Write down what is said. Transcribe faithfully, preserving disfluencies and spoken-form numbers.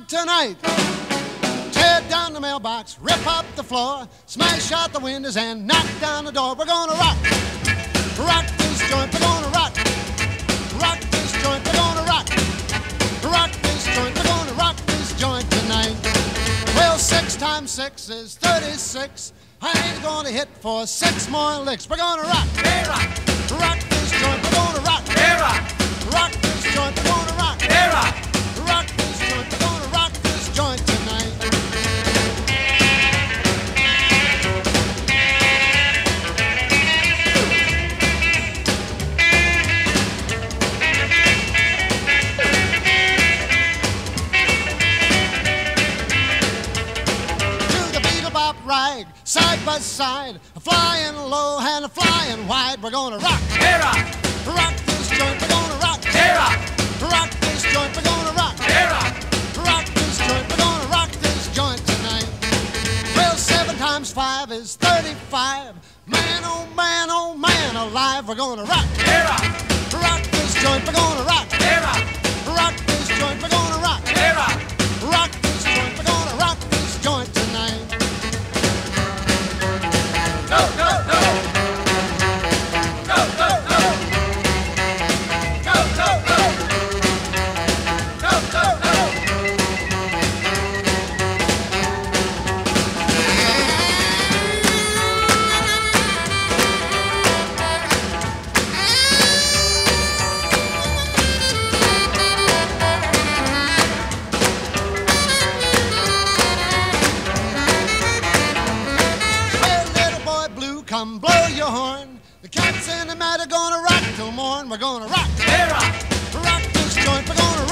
tonight. Tear down the mailbox, rip up the floor, smash out the windows and knock down the door. We're gonna rock, rock this joint. We're gonna rock, rock this joint. We're gonna rock, rock this joint. We're gonna rock this joint tonight. Well, six times six is thirty-six. I ain't gonna hit for six more licks. We're gonna rock, Hey, rock, rock this joint. We're gonna rock, hey, rock, rock this joint. We're gonna rock, hey, rock. rock this joint. We're gonna rock this joint tonight. Rag, side by side, a flying low and a flying wide. We're gonna rock, Hey, rock, rock this joint. We're gonna rock, hey, rock, rock this joint. We're gonna rock, hey, rock. rock this joint. We're gonna rock this joint tonight. Well, seven times five is thirty-five. Man, oh man, oh man, alive. We're gonna rock, Hey, rock, rock this joint. We're gonna rock, hey, rock, rock this joint. We're gonna rock, hey, rock. rock this joint. We're gonna rock this joint tonight. Go, go, go. Go, go, go. Go, go, go. Go, go, go. Come blow your horn. The cats in the mat are gonna rock till morn. We're gonna rock, Hey, rock, rock this joint. We're gonna